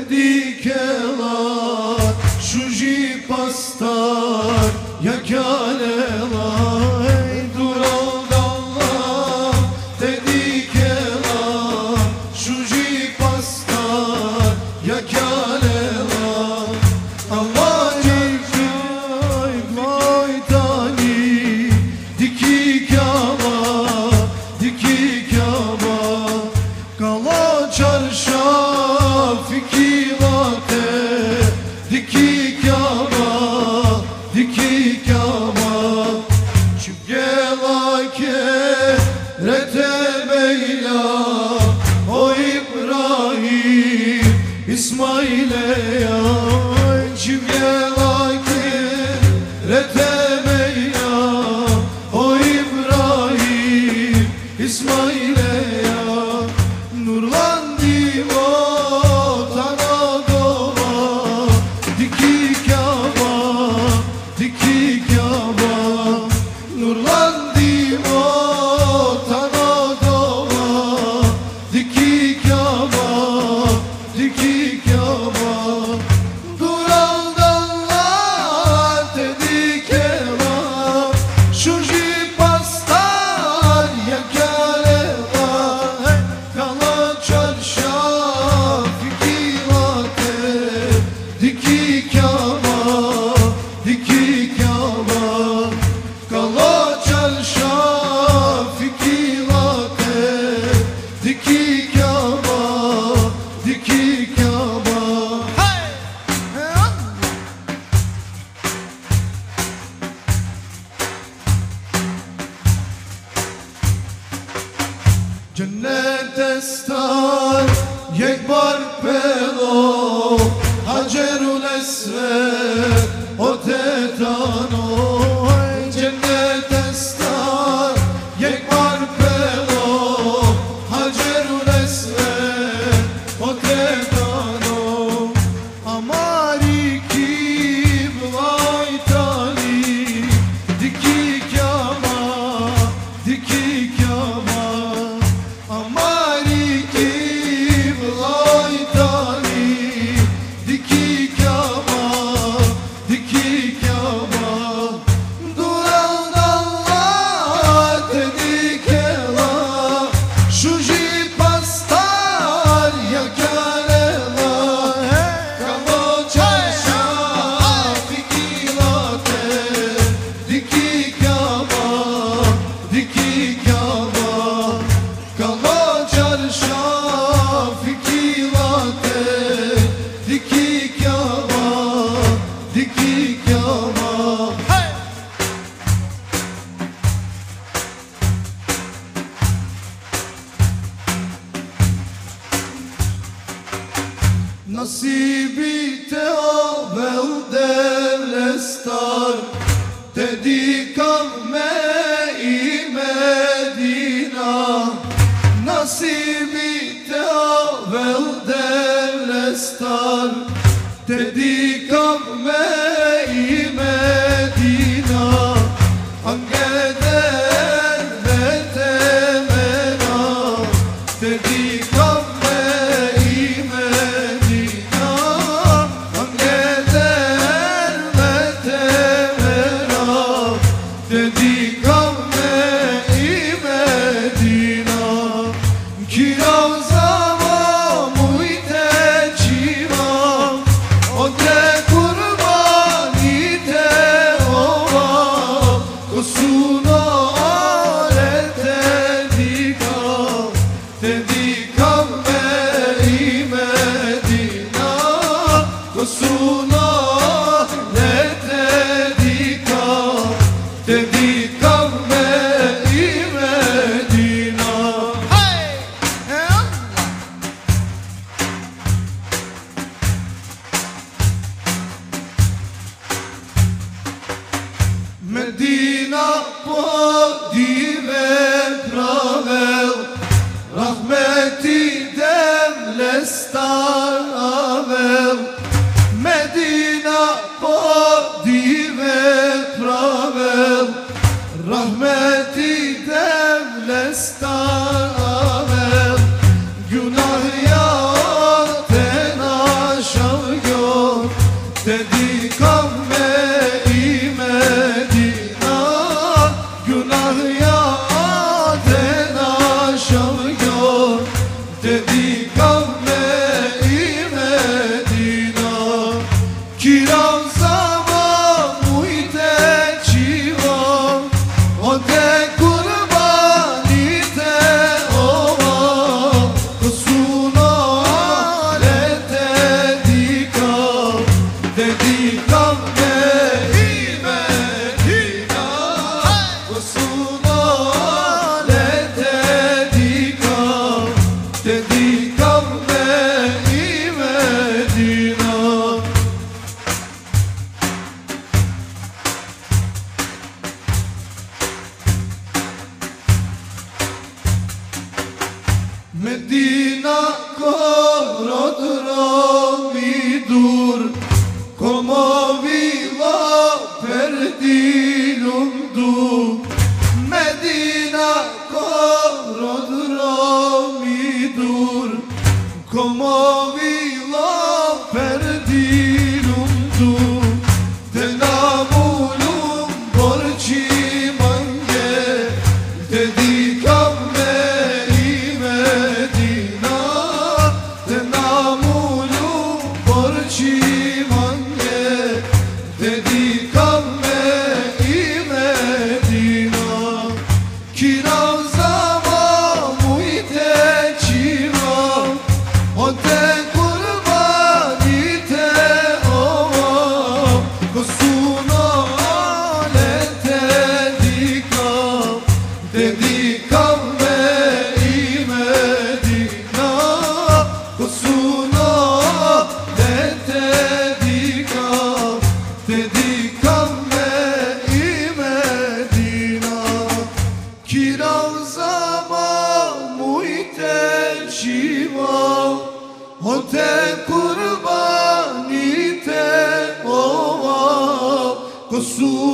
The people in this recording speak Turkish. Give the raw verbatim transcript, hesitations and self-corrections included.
dedikelar şuji pastar yakanelar duraldanlar dedikelar şuji pastar yakanelar Allah çarşay maydani diki kaba diki kaba kala çarşaf iki vate diki kaba diki kaba çügelake rete beyla o İbrahim İsmail'e ya çügelake rete beyla o İbrahim İsmail'e ya nurlandı vatana doğa diki kaba diki kaba nurlandı vatana doğa diki kaba diki kaba duraldanlar dedikelar şuji pastar yakanelar kala çarşaf iki vate diki kaba diki kaba kala çarşaf iki vate diki kaba diki kaba cennet estar yekbar pelo hacerul esved o tetano cennet estar yekbar pelo hacerul esved o tetano amari kiblay tali diki kama diki kama amari kiblay tali diki kama diki kama duraldanlar dedikelar şuji pastar yakanelar kalo çarşaf iki vate diki kama diki kama kalo çarşaf iki vate diki kama diki kama nasibi teavel devlestar dedi kavme-i Medina nasibi teavel devlestar dedi kavme-i Medina angeder ve temena dedi kavme-i Medina angeder ve temena dedi kavme-i Medina kirazama muite çiva o te kurbani te ova kusuna alete dika dedi kavme-i Medina kusuna alete dika dedi kavme-i Medina Medina po dive pravel rahmeti devlestar avel Medina po dive pravel rahmeti devlestar avel günah ya tenaş şavgör dedi kavme-i Medina günah ya dena şavgör dedi kavme-i Medina kiram zaman muhte çiva o de kurbani te ova kusuna le dedika dedika me-i Medina kusuna le dedika dedika me-i Medina Medina corodromi dur como vivo perdilum du Medina corodromi dur como vivo perdilum du tenamulum borci mange dedicam Hote kurbani te ova kusu